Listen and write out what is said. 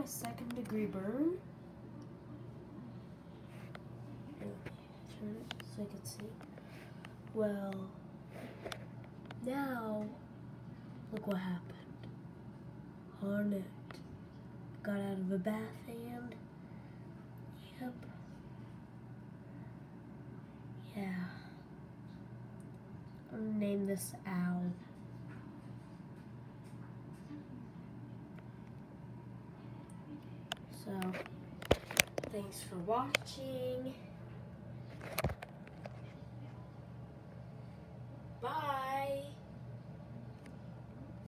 second-degree burn. Turn it so you can see. Well, now look what happened. Hornet got out of a bath and yep. Yeah. I'm gonna name this Owl. So, thanks for watching.